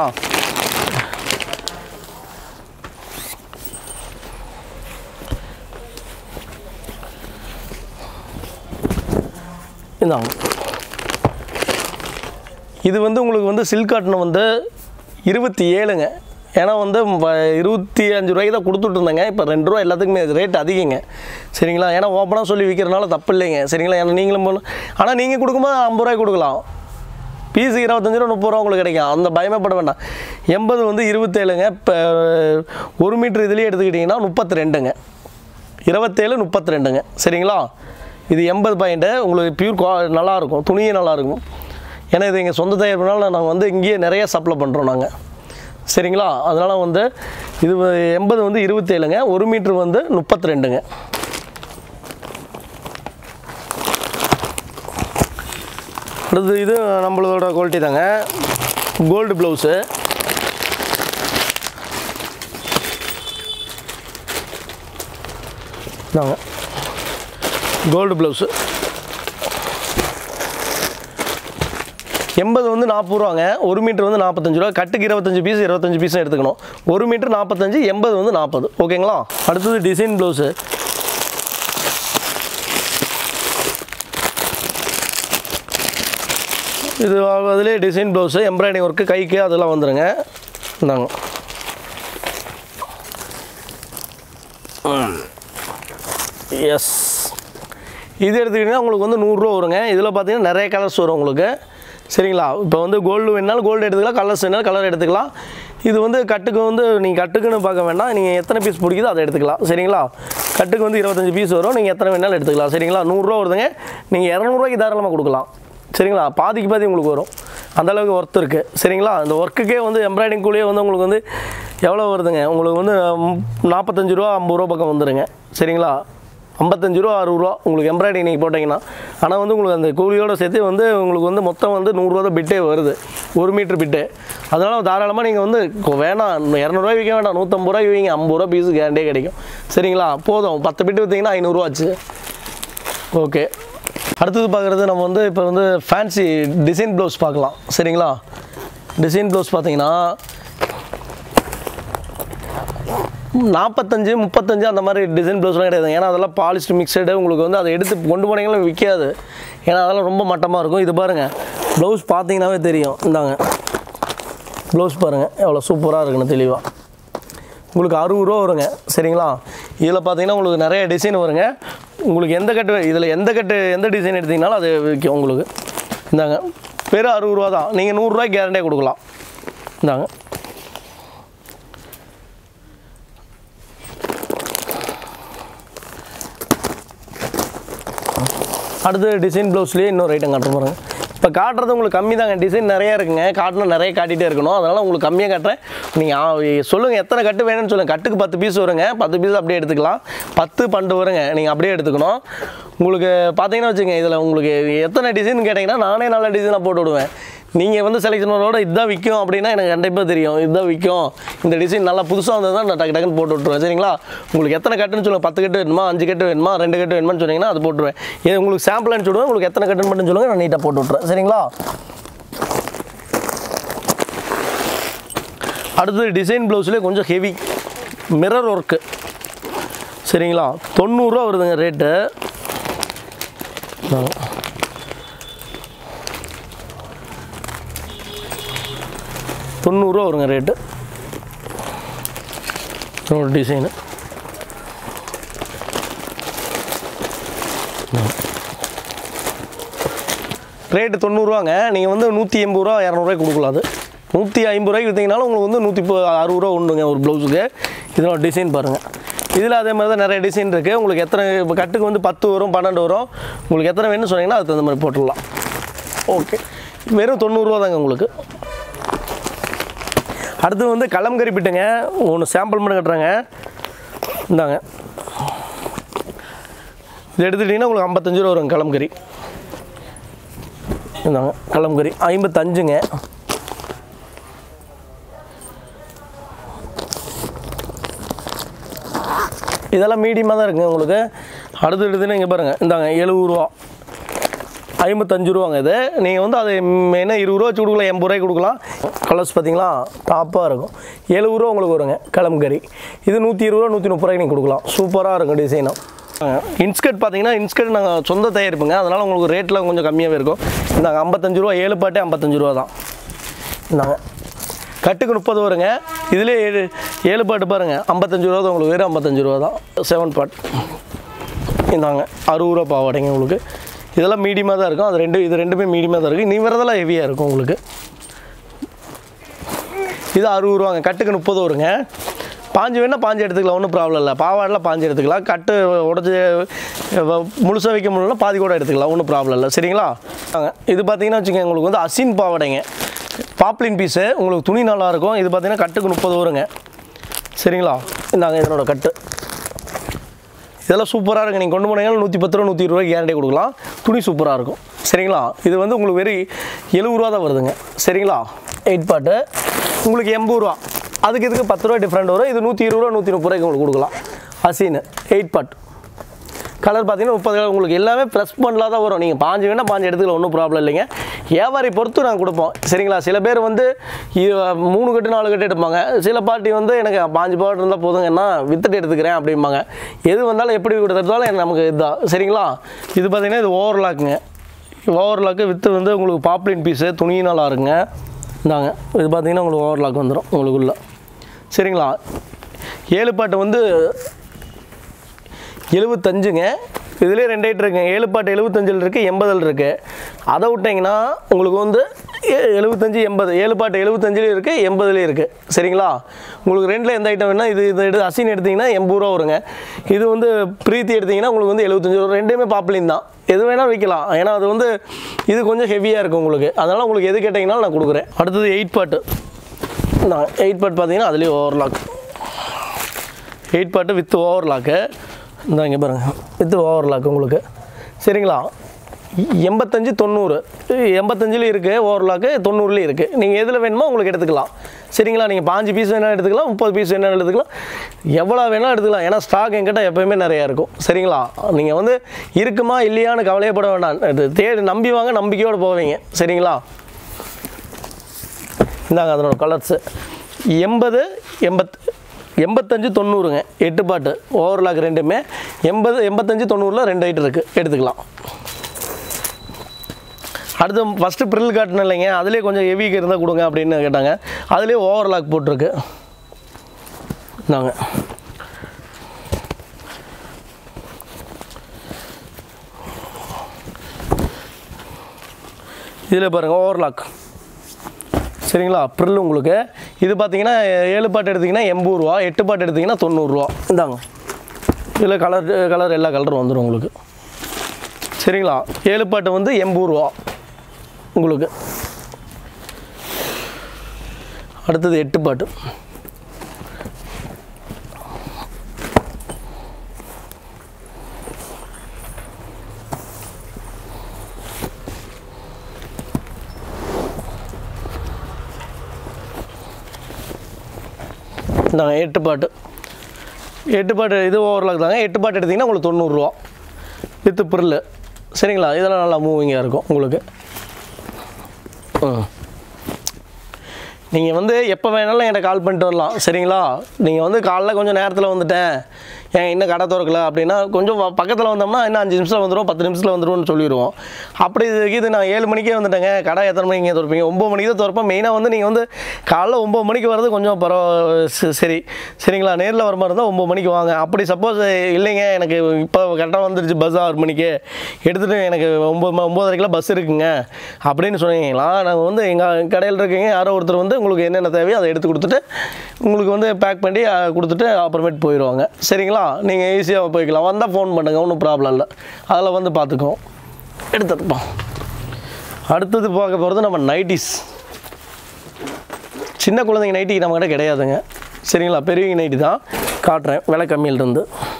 இந்தாங்க, இது வந்து உங்களுக்கு வந்து சில்க் காட்டன் வந்து இருபத்தி ஏழுங்க. ஏன்னா வந்து இருபத்தி அஞ்சு ரூபாய்க்கு தான் கொடுத்துட்டு இருந்தேங்க. இப்போ ரெண்டு ரூபா எல்லாத்துக்குமே ரேட் அதிகங்க, சரிங்களா? ஏன்னா ஓப்பனாக சொல்லி விற்கிறனால தப்பு இல்லைங்க, சரிங்களா? ஏன்னா நீங்களும் போகணும், ஆனால் நீங்கள் கொடுக்கும்போது ஐம்பது ரூபாய்க்கு கொடுக்கலாம். பீஸு இருபத்தஞ்சி ரூபா முப்பது ரூபா உங்களுக்கு கிடைக்கும், அந்த பயமே பட வேண்டாம். எண்பது வந்து இருபத்தேழுங்க. இப்போ ஒரு மீட்ரு இதுலேயே எடுத்துக்கிட்டிங்கன்னா முப்பத்தி ரெண்டுங்க, இருபத்தேழு முப்பத்தி ரெண்டுங்க, சரிங்களா? இது எண்பது பாயிண்ட்டு உங்களுக்கு பியூர் குவா நல்லாயிருக்கும், துணியே நல்லாயிருக்கும். ஏன்னா இது எங்கள் சொந்த தயாரிப்புனால நாங்கள் வந்து இங்கேயே நிறைய சப்ளை பண்ணுறோம் நாங்கள், சரிங்களா? அதனால் வந்து இது எண்பது வந்து இருபத்தேழுங்க, ஒரு மீட்ரு வந்து முப்பத்தி ரெண்டுங்க. அடுத்து இது நம்மளோட குவாலிட்டி தாங்க, கோல்டு ப்ளவுஸு. நாங்கள் கோல்டு ப்ளவுஸு எண்பது வந்து நாற்பது ரூபாங்க, ஒரு மீட்டர் வந்து நாற்பத்தஞ்சு ரூபா. கட்டுக்கு இருபத்தஞ்சி பீஸ் இருபத்தஞ்சி பீஸும் எடுத்துக்கணும். ஒரு மீட்டர் நாற்பத்தஞ்சு, எண்பது வந்து நாற்பது, ஓகேங்களா? அடுத்தது டிசைன் ப்ளவுஸு. இது அதிலே டிசைன் ப்ளவுஸு, எம்ப்ராய்டிங் ஒர்க்கு, கைக்கு அதெல்லாம் வந்துடுங்க. இந்தாங்க, எஸ். இது எடுத்துக்கிட்டிங்கன்னா உங்களுக்கு வந்து நூறுரூவா வருங்க. இதில் பார்த்தீங்கன்னா நிறைய கலர்ஸ் வரும் உங்களுக்கு, சரிங்களா? இப்போ வந்து கோல்டு வேணாலும் கோல்டு எடுத்துக்கலாம், கலர்ஸ் வேணாலும் கலர் எடுத்துக்கலாம். இது வந்து கட்டுக்கு வந்து நீங்கள் கட்டுக்குன்னு பார்க்க வேண்டாம், நீங்கள் எத்தனை பீஸ் பிடிக்குதோ அதை எடுத்துக்கலாம், சரிங்களா? கட்டுக்கு வந்து இருபத்தஞ்சி பீஸ் வரும், நீங்கள் எத்தனை வேணாலும் எடுத்துக்கலாம், சரிங்களா? நூறுரூவா வருதுங்க, நீங்கள் இரநூறுவாய்க்கு தாராளமாக கொடுக்கலாம், சரிங்களா? பாதிக்கு பாதி உங்களுக்கு வரும், அந்தளவுக்கு ஒர்த் இருக்குது, சரிங்களா? இந்த ஒர்க்குக்கே வந்து எம்ப்ராய்டிங் கூலியே வந்து உங்களுக்கு வந்து எவ்வளோ வருதுங்க, உங்களுக்கு வந்து நாற்பத்தஞ்சு ரூபா ஐம்பது ரூபா பக்கம் வந்துடுங்க, சரிங்களா? ஐம்பத்தஞ்சு ரூபா அறுபது ரூபா உங்களுக்கு எம்ப்ராய்டிங் நீங்கள் போட்டிங்கன்னா. ஆனால் வந்து உங்களுக்கு அந்த கூலியோடு சேர்த்து வந்து உங்களுக்கு வந்து மொத்தம் வந்து நூறுரூவா தான் பிட்டே வருது, ஒரு மீட்ரு பிட்டு. அதனால் தாராளமாக நீங்கள் வந்து வேணாம் இரநூறுவாய்க்கு விற்க வேண்டாம், நூற்றம்பது ரூபாய்க்கு வைங்க, ஐம்பது ரூபா பீஸு கேரண்டே கிடைக்கும், சரிங்களா? போதும், பத்து பிட்டு விற்றிங்கன்னா ஐநூறுரூவா ஆச்சு, ஓகே. அடுத்தது பார்க்குறது நம்ம வந்து இப்போ வந்து ஃபேன்சி டிசைன் ப்ளவுஸ் பார்க்கலாம், சரிங்களா? டிசைன் ப்ளவுஸ் பார்த்தீங்கன்னா நாற்பத்தஞ்சு முப்பத்தஞ்சு அந்த மாதிரி டிசைன் ப்ளவுஸ்லாம் கிடையாது. ஏன்னா அதெல்லாம் பாலிஸ்டர் மிக்சடு, உங்களுக்கு வந்து அதை எடுத்து கொண்டு போனீங்களும் விற்காது, ஏன்னா அதெல்லாம் ரொம்ப மட்டமாக இருக்கும். இது பாருங்கள், ப்ளவுஸ் பார்த்தீங்கன்னாவே தெரியும். இந்தாங்க ப்ளவுஸ் பாருங்கள் எவ்வளோ சூப்பராக இருக்குன்னு தெளிவாக. உங்களுக்கு அறுபது ரூபா வருங்க, சரிங்களா? இதில் பார்த்தீங்கன்னா உங்களுக்கு நிறைய டிசைன் வருங்க. உங்களுக்கு எந்த கட்டு இதில் எந்த கட்டு எந்த டிசைன் எடுத்திங்கனாலும் அது விற்கும் உங்களுக்கு. இந்தாங்க வெறும் அறுபது ரூபா தான், நீங்கள் நூறுரூவாய்க்கு கேரண்டியாக கொடுக்கலாம். இந்தாங்க அடுத்து டிசைன் ப்ளவுஸ்லேயே இன்னொரு ஐட்டம் காட்டுற பாருங்க. இப்போ காட்டுறது உங்களுக்கு கம்மி தாங்க, டிசைன் நிறையா இருக்குங்க, காட்டணும் நிறைய காட்டிகிட்டே இருக்கணும், அதனால் உங்களுக்கு கம்மியாக காட்டுறேன். நீங்கள் சொல்லுங்கள் எத்தனை கட்டு வேணும்னு சொல்லுங்கள். கட்டுக்கு பத்து பீஸ் வருங்க, பத்து பீஸ் அப்படியே எடுத்துக்கலாம், பத்து பண்டு வருங்க, நீங்கள் அப்படியே எடுத்துக்கணும். உங்களுக்கு பார்த்தீங்கன்னா வச்சுங்க, இதில் உங்களுக்கு எத்தனை டிசைன் கேட்டிங்கன்னா நானே நல்ல டிசைனாக போட்டு விடுவேன். நீங்கள் வந்து செலெக்ஷன் பண்ணோட இதுதான் விற்கும் அப்படின்னா எனக்கு கண்டிப்பாக தெரியும், இதுதான் விற்கும், இந்த டிசைன் நல்லா புதுசாக வந்தது தான் நான் டக்கு டக்குன்னு போட்டு விட்ருவேன். சரிங்களா? உங்களுக்கு எத்தனை கட்டுன்னு சொல்லுங்கள், பத்து கட்டு வேணுமா, அஞ்சு கட்டு வேணுமா, ரெண்டு கட்டு வேணுமான்னு சொன்னீங்கன்னா அது போட்டுருவேன். இது உங்களுக்கு சாம்பிள் அனுப்பிச்சு விடுவேன், உங்களுக்கு எத்தனை கட்டுன்னு மட்டும் சொல்லுங்கள், நான் நீட்டாக போட்டு விட்ருவேன். சரிங்களா? அடுத்தது டிசைன் ப்ளவுஸ்லேயே கொஞ்சம் ஹெவி மிரர் ஒர்க்கு. சரிங்களா? தொண்ணூறுரூவா வருதுங்க ரேட்டு. தொண்ணூறுரூவா வருங்க ரேட்டு. ஒரு டிசைனு ரேட்டு தொண்ணூறுரூவாங்க. நீங்கள் வந்து நூற்றி எண்பது ரூபா இரநூறுவாய்க்கு கொடுக்கலாம். அது நூற்றி ஐம்பது ரூபாய்க்கு விற்றீங்கனாலும் உங்களுக்கு வந்து நூற்றி அறுபது ரூபா உண்டுங்க ஒரு ப்ளவுஸுக்கு. இதோட டிசைன் பாருங்கள். இதில் அதே மாதிரி தான் நிறைய டிசைன் இருக்குது. உங்களுக்கு எத்தனை இப்போ கட்டுக்கு வந்து பத்து வரும், பன்னெண்டு வரும், உங்களுக்கு எத்தனை வேணும்னு சொன்னீங்கன்னா அதுக்கு தகுந்த மாதிரி போட்டுடலாம். ஓகே, வெறும் தொண்ணூறுரூவா தாங்க உங்களுக்கு. அடுத்து வந்து கலம்கரி பிட்டுங்க, ஒன்று சாம்பிள் மட்டும் கட்டுறாங்க. இந்தாங்க, இது எடுத்துட்டிங்கன்னா உங்களுக்கு ஐம்பத்தஞ்சு ரூபா வரும் கலம்கரி. இந்தாங்க கலம்கரி ஐம்பத்தஞ்சுங்க. இதெல்லாம் மீடியமாக தான் இருக்குங்க உங்களுக்கு. அடுத்து எடுத்துன்னு இங்கே பாருங்கள், இந்தாங்க எழுபது ரூபா, ஐம்பத்தஞ்சு ரூபாங்க. இது நீங்கள் வந்து அது என்ன இருபது ரூபா வச்சு கொடுக்கலாம், எண்பது ரூபாய்க்கு கொடுக்கலாம். கலர்ஸ் பார்த்தீங்களா டாப்பாக இருக்கும். எழுபது ரூபா உங்களுக்கு வருங்க கலம்கரி. இது நூற்றி இருபது ரூபா நூற்றி முப்பது ரூபாய்க்கு நீங்கள் கொடுக்கலாம். சூப்பராக இருக்கும் டிசைனும். இன்ஸ்கர்ட் பார்த்தீங்கன்னா இன்ஸ்கர்ட் நாங்கள் சொந்த தயாரிப்புங்க, அதனால் உங்களுக்கு ரேட்டில் கொஞ்சம் கம்மியாகவே இருக்கும். இந்தாங்க ஐம்பத்தஞ்சு ரூபா, ஏழு பாட்டே ஐம்பத்தஞ்சு ரூபா தான். இந்தாங்க கட்டுக்கு முப்பது வருங்க. இதிலே ஏழு ஏழு பாட்டு பாருங்கள், ஐம்பத்தஞ்சு ரூபா தான் உங்களுக்கு, வெறும் ஐம்பத்தஞ்சு ரூபா தான். செவன் பாட் இந்தாங்க அறுபது ரூபா பாவாடைங்க உங்களுக்கு. இதெல்லாம் மீடியமாக தான் இருக்கும். அது ரெண்டு இது ரெண்டுமே மீடியமாக தான் இருக்குது. நீ வரதெல்லாம் ஹெவியாக இருக்கும் உங்களுக்கு. இது அறுபது ரூபாங்க, கட்டுக்கு முப்பது வருங்க. பாஞ்சு வேணால் பாஞ்சு எடுத்துக்கலாம், ஒன்றும் ப்ராப்ளம் இல்லை. பாவாடெலாம் பாஞ்சு எடுத்துக்கலாம். கட்டு உடச்சி முழுசாக வைக்க முடியலன்னா பாதி கூட எடுத்துக்கலாம், ஒன்றும் ப்ராப்ளம் இல்லை. சரிங்களா? இது பார்த்தீங்கன்னா வச்சுக்கோங்க, உங்களுக்கு வந்து அசின் பாவாடைங்க, பாப்ளின் பீஸு. உங்களுக்கு துணி நல்லாயிருக்கும். இது பார்த்தீங்கன்னா கட்டுக்கு முப்பது வருங்க. சரிங்களா? இந்தாங்க இதனோட கட்டு. இதெல்லாம் சூப்பராக இருக்குது. நீங்கள் கொண்டு போனீங்கன்னா நூற்றி பத்து ரூபா நூற்றி இருபது ரூபாய்க்கு கேரண்டி கொடுக்கலாம். துணி சூப்பராக இருக்கும். சரிங்களா? இது வந்து உங்களுக்கு வெறும் எழுபது ரூபா தான் வருதுங்க. சரிங்களா? எயிட் பாட்டு உங்களுக்கு எண்பது ரூபா. அதுக்கு இதுக்கு பத்து ரூபா டிஃப்ரெண்ட் வரும். இது நூற்றி இருபது ரூபா நூற்றி முப்பது ரூபாய்க்கு உங்களுக்கு கொடுக்கலாம். அசீனு எயிட் பாட். கலர் பார்த்தீங்கன்னா முப்பது கலர் உங்களுக்கு எல்லாமே ப்ளஸ் பண்ணலாம் தான் வரும். நீங்கள் பாஞ்சு வேணால் பாஞ்சு எடுத்துக்கலாம், ஒன்றும் ப்ராப்ளம் இல்லைங்க. வியாபாரி பொறுத்து நாங்கள் கொடுப்போம். சரிங்களா? சில பேர் வந்து மூணு கட்டு நாலு கட்டு எடுப்பாங்க. சில பார்ட்டி வந்து எனக்கு பாஞ்சு பாட்டு இருந்தால் போதுங்கன்னா வித்துட்டு எடுத்துக்கிறேன் அப்படிம்பாங்க. எது வந்தாலும் எப்படி கொடுத்தாலும் நமக்கு இதுதான். சரிங்களா? இது பார்த்தீங்கன்னா இது ஓவர்லாக்குங்க. ஓவர்லாக்கு வித்து வந்து உங்களுக்கு பாப்ளின் பீஸு, துணி நல்லா இருக்குங்க. இந்தாங்க இது பார்த்தீங்கன்னா உங்களுக்கு ஓவர்லாக் வந்துடும் உங்களுக்குள்ள. சரிங்களா? ஏழு பாட்டு வந்து எழுபத்தஞ்சுங்க. இதுலேயே ரெண்டு ஐட்டம் இருக்குங்க. ஏழு பாட்டு எழுபத்தஞ்சில் இருக்குது, எண்பதில் இருக்குது. அதை விட்டிங்கன்னா உங்களுக்கு வந்து எழுபத்தஞ்சு எண்பது, ஏழு பாட்டு எழுபத்தஞ்சிலையும் இருக்குது, எண்பதுலேயும் இருக்குது. சரிங்களா? உங்களுக்கு ரெண்டில் எந்த ஐட்டம் வேணால் இது இது எடுத்து அசின் எடுத்திங்கன்னா எண்பது ரூபா வருங்க. இது வந்து பிரீத்தி எடுத்திங்கன்னா உங்களுக்கு வந்து எழுபத்தஞ்சு ரூபா. ரெண்டுமே பாப்ளின் தான். எது வேணால் விற்கலாம். ஏன்னா அது வந்து இது கொஞ்சம் ஹெவியாக இருக்குது உங்களுக்கு. அதனால் உங்களுக்கு எது கேட்டிங்கனாலும் நான் கொடுக்குறேன். அடுத்தது எயிட் பாட்டு. நான் எயிட் பாட்டு பார்த்தீங்கன்னா அதுலேயும் ஓவர்லாக். எயிட் பாட்டு வித் ஓவர்லாக்கு. இந்த இங்கே பாருங்கள், வித் ஓவர்லாக் உங்களுக்கு. சரிங்களா? எண்பத்தஞ்சு தொண்ணூறு, எண்பத்தஞ்சிலையும் இருக்குது ஓவர்லாக்கு, தொண்ணூறுலேயும் இருக்குது. நீங்கள் எதில் வேணுமோ உங்களுக்கு எடுத்துக்கலாம். சரிங்களா? நீங்கள் பாஞ்சு பீஸ் வேணாலும் எடுத்துக்கலாம், முப்பது பீஸ் வேணாலும் எடுத்துக்கலாம், எவ்வளோ வேணாலும் எடுத்துக்கலாம். ஏன்னா ஸ்டாக் என்கிட்ட எப்போயுமே நிறையா இருக்கும். சரிங்களா? நீங்கள் வந்து இருக்குமா இல்லையான்னு கவலையப்பட வேண்டாம். இது தேடி நம்பி வாங்க, நம்பிக்கையோடு போவீங்க. சரிங்களா? இந்தாங்க அதனோட கலர்ஸு எண்பது எண்பத்து எண்பத்தஞ்சு தொண்ணூறுங்க. எட்டு பாட்டு ஓவர்லாக் ரெண்டுமே எண்பது எண்பத்தஞ்சு தொண்ணூறில் ரெண்டு ஐட்டம் இருக்குது, எடுத்துக்கலாம். அடுத்து ஃபஸ்ட்டு ப்ரில் காட்டணும் இல்லைங்க, அதுலேயே கொஞ்சம் ஹெவிக்கு இருந்தால் கொடுங்க அப்படின்னு கேட்டாங்க. அதுலேயே ஓவர்லாக் போட்டிருக்கு. நாங்கள் இதில் பாருங்கள் ஓவர்லாக். சரிங்களா? ப்ரில் உங்களுக்கு இது பார்த்தீங்கன்னா ஏழு பாட்டு எடுத்திங்கன்னா எண்பது ரூபா, எட்டு பாட்டு எடுத்திங்கன்னா தொண்ணூறுரூவா. இந்தாங்க இதில் கலர் கலர் எல்லா கலரும் வந்துடும் உங்களுக்கு. சரிங்களா? ஏழு பாட்டு வந்து எண்பது ரூபா உங்களுக்கு. அடுத்தது எட்டு பாட்டு. நாங்கள் எட்டு பாட்டு எட்டு பாட்டு இது ஓவர்லாக் தாங்க. எட்டு பாட்டு எடுத்திங்கன்னா உங்களுக்கு தொண்ணூறுரூவா வித்து பிரில். சரிங்களா? இதெல்லாம் நல்லா மூவிங்காக இருக்கும் உங்களுக்கு. ம் நீங்கள் வந்து எப்போ வேணாலும் என்கிட்ட கால் பண்ணிட்டு வரலாம். சரிங்களா? நீங்கள் வந்து காலைல கொஞ்சம் நேரத்தில் வந்துட்டேன், ஏன் இன்னும் கடை திறக்கல அப்படின்னா கொஞ்சம் பக்கத்தில் வந்தோம்னா இன்னும் அஞ்சு நிமிஷத்தில் வந்துடுவோம், பத்து நிமிஷத்தில் வந்துடுவோம்னு சொல்லிடுவோம். அப்படி இது நான் ஏழு மணிக்கே வந்துட்டேங்க, கடை எத்தனை மணிக்கு நீங்கள் திறப்பீங்க? ஒம்பது மணிக்கு தான் திறப்பேன். மெயினாக வந்து நீங்கள் வந்து காலைல ஒம்பது மணிக்கு வர்றது கொஞ்சம் பரவ சரி. சரிங்களா? நேரில் வர மாதிரி இருந்தால் ஒம்பது மணிக்கு வாங்க. அப்படி சப்போஸ் இல்லைங்க எனக்கு இப்போ கரெக்டாக வந்துருச்சு பஸ் ஆறு மணிக்கு எடுத்துகிட்டு எனக்கு ஒம்பது ஒம்பதரைக்கெலாம் பஸ் இருக்குங்க அப்படின்னு சொன்னீங்களா, நாங்கள் வந்து எங்கள் கடையில் இருக்கீங்க யாரோ ஒருத்தர் வந்து உங்களுக்கு என்னென்ன தேவையோ அதை எடுத்து கொடுத்துட்டு உங்களுக்கு வந்து பேக் பண்ணி கொடுத்துட்டு அப்புறமேட்டு போயிடுவாங்க. சரிங்களா? நீங்கள் ஈஸியாக போய்க்கலாம். வந்தால் ஃபோன் பண்ணுங்கள், ஒன்றும் ப்ராப்ளம் இல்லை. அதில் வந்து பார்த்துக்குவோம். எடுத்துப்போம். அடுத்தது பார்க்க போகிறது நம்ம நைட்டிஸ். சின்ன குழந்தைங்க நைட்டி நம்ம கிட்ட கிடையாதுங்க. சரிங்களா? பெரியவங்க நைட்டி தான் காட்டுறேன், விலை கம்மியிலிருந்து.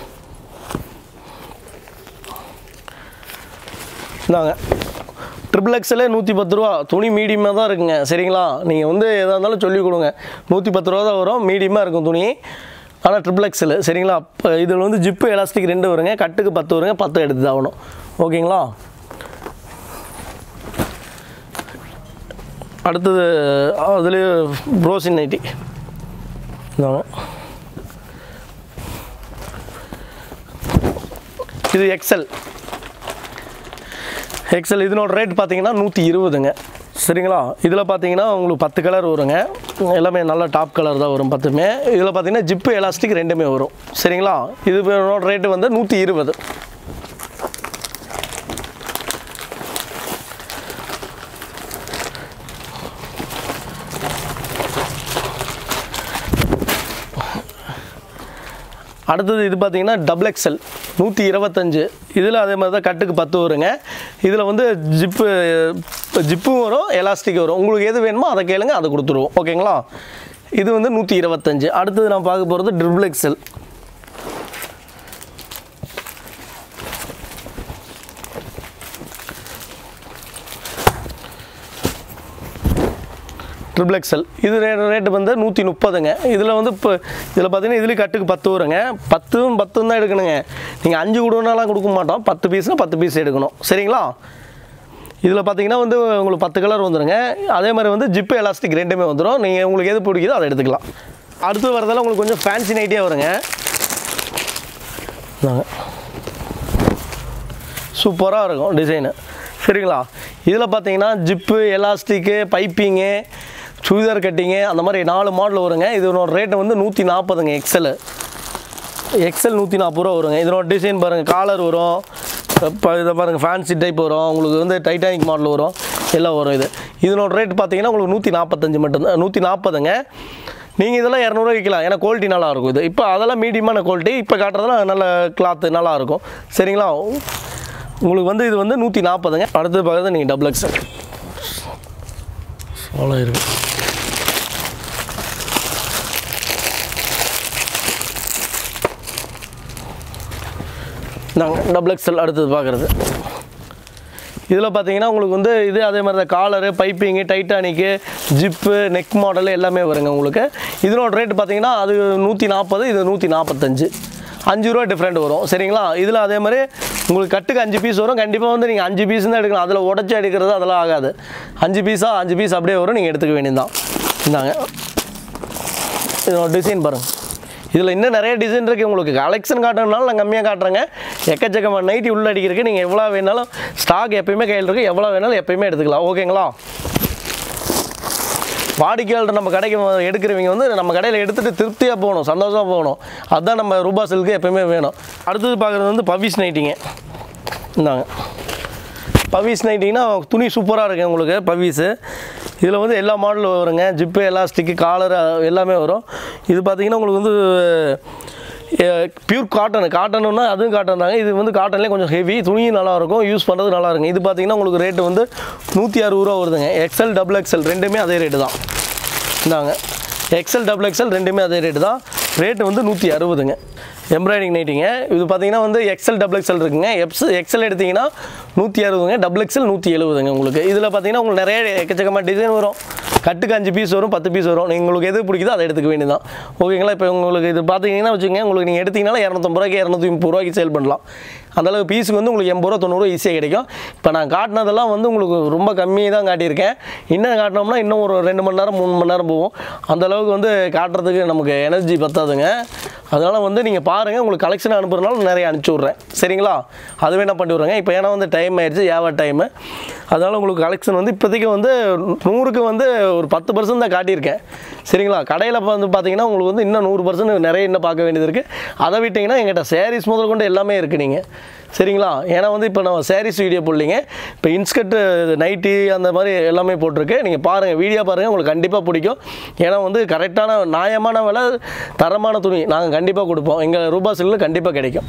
இந்தாங்க ட்ரிபிள் எக்ஸ்எல்லே நூற்றி பத்து ரூபா. துணி மீடியமாக தான் இருக்குங்க. சரிங்களா? நீங்கள் வந்து எதாக இருந்தாலும் சொல்லிக் கொடுங்க. நூற்றி பத்து ரூபா தான் வரும், மீடியமாக இருக்கும் துணி. ஆனால் ட்ரிபிள் எக்ஸ்எல். சரிங்களா? இப்போ இதில் வந்து ஜிப்பு எலாஸ்டிக் ரெண்டு வருங்க, கட்டுக்கு பத்து வருங்க, பத்து எடுத்து தான் ஆகணும். ஓகேங்களா? அடுத்தது அதுலேயே ப்ரோசின் நைட்டி. இந்தாங்க இது எக்ஸ்எல். எக்ஸ்எல் இதனோட ரேட் பார்த்தீங்கன்னா நூற்றி இருபதுங்க. சரிங்களா? இதில் பார்த்தீங்கன்னா உங்களுக்கு பத்து கலர் வருங்க, எல்லாமே நல்ல டாப் கலர் தான் வரும் பத்துமே. இதில் பார்த்தீங்கன்னா ஜிப்பு எலாஸ்டிக் ரெண்டுமே வரும். சரிங்களா? இதனோட ரேட்டு வந்து நூற்றி இருபது. அடுத்தது இது பார்த்தீங்கன்னா டபுள் எக்ஸ்எல் நூற்றி இருபத்தஞ்சு. இதில் அதே மாதிரி தான் கட்டுக்கு பத்து வருங்க. இதில் வந்து ஜிப்பு ஜிப்பும் வரும், எலாஸ்டிக் வரும். உங்களுக்கு எது வேணுமோ அதை கேளுங்க, அதை கொடுத்துருவோம். ஓகேங்களா? இது வந்து நூற்றி இருபத்தஞ்சு. அடுத்தது நான் பார்க்க போகிறது ட்ரிபிள் எக்ஸ்எல். ட்ரிபிள் எக்ஸ்எல் இது ரே ரேட்டு வந்து நூற்றி முப்பதுங்க. இதில் வந்து இப்போ இதில் பார்த்தீங்கன்னா இதுலேயும் கட்டுக்கு பத்து வருங்க. பத்தும் பத்தும் தான் எடுக்கணுங்க. நீங்கள் அஞ்சு கொடுனாலாம் கொடுக்க மாட்டோம். பத்து பீஸ்னால் பத்து பீஸ் எடுக்கணும். சரிங்களா? இதில் பார்த்தீங்கன்னா வந்து உங்களுக்கு பத்து கலர் வந்துடுங்க. அதே மாதிரி வந்து ஜிப்பு எலாஸ்டிக் ரெண்டுமே வந்துடும். நீங்கள் உங்களுக்கு எது பிடிக்குதோ அதை எடுத்துக்கலாம். அடுத்து வரதெல்லாம் உங்களுக்கு கொஞ்சம் ஃபேன்சி நைட்டியாக வருங்க. சூப்பராக இருக்கும் டிசைனு. சரிங்களா? இதில் பார்த்தீங்கன்னா zip elastic piping churidar cutting அந்த மாதிரி நாலு மாடல் வருங்க. இதனோட ரேட்டு வந்து நூற்றி நாற்பதுங்க. எக்ஸல் எக்ஸல் நூற்றி நாற்பது ரூபா வருங்க. இதனோட டிசைன் பாருங்கள், காலர் வரும், இப்போ இதை பாருங்கள் ஃபேன்சி டைப் வரும், உங்களுக்கு வந்து டைட்டானிக் மாடல் வரும், எல்லாம் வரும். இது இதனோட ரேட் பார்த்தீங்கன்னா உங்களுக்கு நூற்றி நாற்பத்தஞ்சு மட்டும்தான், நூற்றி நாற்பதுங்க. நீங்கள் இதெல்லாம் இரநூறுவா விற்கலாம், ஏன்னா குவாலிட்டி நல்லாயிருக்கும். இது இப்போ அதெல்லாம் மீடியமான குவாலிட்டி, இப்போ காட்டுறதுலாம் நல்ல கிளாத்து நல்லாயிருக்கும். சரிங்களா? உங்களுக்கு வந்து இது வந்து நூற்றி நாற்பதுங்க. அடுத்தது பார்க்குறது நீங்கள் டபுள் எக்ஸ்எல் அவ்வளோ இருக்குது. நாங்கள் டபுள் எக்ஸ்எல் அடுத்தது பார்க்குறது. இதில் பார்த்தீங்கன்னா உங்களுக்கு வந்து இது அதே மாதிரி தான் collar piping Titanic zip neck model எல்லாமே வருங்க உங்களுக்கு. இதனோட ரேட்டு பார்த்தீங்கன்னா அது நூற்றி நாற்பது, இது நூற்றி நாற்பத்தஞ்சு, அஞ்சு ரூபா டிஃப்ரெண்ட் வரும். சரிங்களா? இதில் அதே மாதிரி உங்களுக்கு கட்டுக்கு அஞ்சு பீஸ் வரும். கண்டிப்பாக வந்து நீங்கள் அஞ்சு பீஸ் தான் எடுக்கலாம், அதில் உடச்சி எடுக்கிறது அதெல்லாம் ஆகாது. அஞ்சு பீஸாக அஞ்சு பீஸ் அப்படியே வரும், நீங்கள் எடுத்துக்க வேண்டியதுதான். இந்தாங்க இதோட டிசைன் பாருங்கள். இதில் இன்னும் நிறைய டிசைன் இருக்குது. உங்களுக்கு கலெக்ஷன் காட்டுறதுனால நான் கம்மியாக காட்டுறேங்க. எக்கச்சக்கமாக நைட்டி உள்ள அடிக்கிறதுக்கு நீங்கள் எவ்வளோ வேணாலும் ஸ்டாக் எப்பயுமே கையில் இருக்குது, எவ்வளோ வேணாலும் எப்பயுமே எடுத்துக்கலாம். ஓகேங்களா? வாடிக்கையாளர் நம்ம கடைக்கு எடுக்கிறவங்க வந்து நம்ம கடையில் எடுத்துகிட்டு திருப்தியாக போகணும், சந்தோஷமாக போகணும். அதுதான் நம்ம ரூபா சில்க்கு எப்பயுமே வேணும். அடுத்தது பார்க்குறது வந்து பவிஸ் நைட்டிங்க. இந்தாங்க பவிஸ் நைட்டிங்கன்னா துணி சூப்பராக இருக்குது உங்களுக்கு பவிஸு. இதில் வந்து எல்லா மாடலும் வருங்க, ஜிப்பு எலாஸ்டிக்கு காலர் எல்லாமே வரும். இது பார்த்திங்கன்னா உங்களுக்கு வந்து பியூர் காட்டன், காட்டனுன்னா அதுவும் காட்டன் தாங்க. இது வந்து காட்டன்லேயே கொஞ்சம் ஹெவி, துணியும் நல்லாயிருக்கும், யூஸ் பண்ணுறது நல்லா இருக்குங்க. இது பார்த்திங்கன்னா உங்களுக்கு ரேட்டு வந்து நூற்றி அறுபது ரூபா வருதுங்க. எக்ஸ்எல் டபுள் எக்ஸ்எல் ரெண்டுமே அதே ரேட்டு தான். இந்தாங்க எக்ஸ்எல் டபுள் எக்ஸ்எல் ரெண்டுமே அதே ரேட்டு தான். ரேட்டு வந்து நூற்றி அறுபதுங்க. எம்ப்ராய்டிங் நைட்டிங்க. இது பார்த்திங்கன்னா வந்து எக்ஸ்எல் டபுள் எக்ஸ்எல் இருக்குங்க. எப்ஸ் எக்ஸ்எல் எடுத்திங்கன்னா நூற்றி அறுபதுங்க, டபுள் எக்ஸ்எல் நூற்றி எழுபதுங்க உங்களுக்கு. இதில் பார்த்திங்கன்னா உங்களுக்கு நிறைய எக்கச்சக்கமாக டிசைன் வரும், கட்டுக்கு அஞ்சு பீஸ் வரும், பத்து பீஸ் வரும். உங்களுக்கு எது பிடிக்குதோ அதை எடுத்துக்க வேண்டியதான். ஓகேங்களா? இப்போ உங்களுக்கு இது பார்த்தீங்கன்னா வச்சுக்கோங்க, உங்களுக்கு நீங்கள் எடுத்தீங்கன்னா இரநூத்தம்பது ரூபாய்க்கு இரநூத்தி முப்பது ரூபாய்க்கு சேல் பண்ணலாம். அந்தளவுக்கு பீஸுக்கு வந்து உங்களுக்கு எண்பது ரூபா தொண்ணூறு ஈஸியாக கிடைக்கும். இப்போ நான் காட்டினதெல்லாம் வந்து உங்களுக்கு ரொம்ப கம்மியாக தான் காட்டியிருக்கேன். இன்னும் காட்டினோம்னா இன்னும் ஒரு ரெண்டு மணி நேரம் மூணு மணி நேரம் போகும். அந்தளவுக்கு வந்து காட்டுறதுக்கு நமக்கு எனர்ஜி பத்தாதுங்க. அதனால் வந்து நீங்கள் பாருங்கள், உங்களுக்கு கலெக்ஷன் அனுப்புறதுனால நிறைய அனுப்பிச்சி விட்றேன். சரிங்களா? அதுவே என்ன பண்ணி விட்றேங்க. இப்போ ஏன்னா வந்து டைம் ஆயிடுச்சு, ஏவா டைமு. அதனால் உங்களுக்கு கலெக்ஷன் வந்து இப்போதைக்கு வந்து நூறுக்கு வந்து ஒரு பத்து பர்சன்ட் தான் காட்டியிருக்கேன். சரிங்களா? கடையில் வந்து பார்த்தீங்கன்னா உங்களுக்கு வந்து இன்னும் நூறு பர்சன்ட் நிறைய இன்னும் பார்க்க வேண்டியது இருக்குது. அதை விட்டிங்கன்னா எங்கிட்ட சாரீஸ் முதல் கொண்டு எல்லாமே இருக்குது நீங்கள். சரிங்களா? ஏன்னா வந்து இப்போ நம்ம சாரீஸ் வீடியோ போடலிங்க, இப்போ இன்ஸ்கர்ட்டு நைட்டி அந்த மாதிரி எல்லாமே போட்டிருக்கு. நீங்கள் பாருங்கள், வீடியோ பாருங்கள், உங்களுக்கு கண்டிப்பாக பிடிக்கும். ஏன்னா வந்து கரெக்டான நியாயமான விலை, தரமான துணி நாங்கள் கண்டிப்பாக கொடுப்போம். எங்கள் ரூபா சில்கில் கண்டிப்பாக கிடைக்கும்.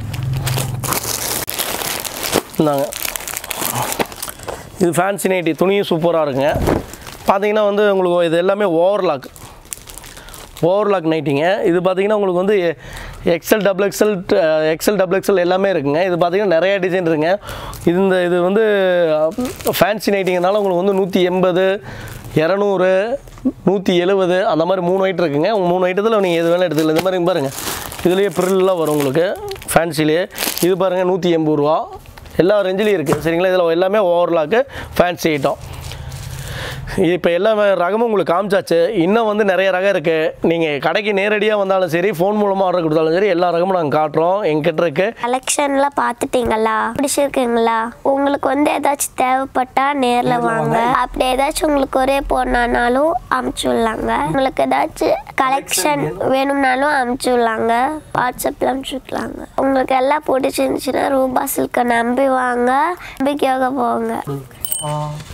இந்தாங்க, இது ஃபேன்சி நைட்டி, துணியும் சூப்பராக இருக்குங்க. பார்த்தீங்கன்னா வந்து உங்களுக்கு இது எல்லாமே ஓவர்லாக் ஓவர்லாக் நைட்டிங்க. இது பார்த்தீங்கன்னா உங்களுக்கு வந்து XL double XL XL double XL எல்லாமே இருக்குங்க. இது பார்த்தீங்கன்னா நிறையா டிசைன் இருக்குங்க. இது இந்த இது வந்து ஃபேன்சி நைட்டிங்கனால உங்களுக்கு வந்து நூற்றி எண்பது இரநூறு நூற்றி எழுபது அந்த மாதிரி மூணு ஐட்டம் இருக்குங்க. மூணு ஐட்டத்தில் நீங்கள் எது வேணால் எடுத்துக்கலாம். இந்த மாதிரி பாருங்கள், இதுலேயே ப்ரில்லாம் வரும் உங்களுக்கு ஃபேன்சிலேயே. இது பாருங்கள் நூற்றி எண்பது ரூபா, எல்லா ரேஞ்சிலையும் இருக்குது. சரிங்களா? இதில் எல்லாமே ஓவர்லாக்கு ஃபேன்சி ஐட்டம். இப்போ எல்லா ரகமும் உங்களுக்கு காமிச்சாச்சு. இன்னும் வந்து நிறைய ரகம் இருக்குது. நீங்கள் கடைக்கு நேரடியாக வந்தாலும் சரி, ஃபோன் மூலமாக ஆர்டர் கொடுத்தாலும் சரி, எல்லா ரகமும் நாங்கள் காட்டுறோம். எங்கிட்ட இருக்கு கலெக்ஷன்லாம் பார்த்துட்டீங்களா? பிடிச்சிருக்குங்களா? உங்களுக்கு வந்து ஏதாச்சும் தேவைப்பட்டால் நேரில் வாங்க. அப்படி ஏதாச்சும் உங்களுக்கு ஒரே போனாலும் அமுச்சுடலாங்க. உங்களுக்கு ஏதாச்சும் கலெக்ஷன் வேணும்னாலும் அமுச்சுடலாங்க. வாட்ஸ்அப்பில் அமுச்சுடலாங்க. உங்களுக்கு எல்லாம் பிடிச்சிருந்துச்சுன்னா ரூபா சில்கை நம்பி வாங்க, நம்பிக்கையாக போங்க.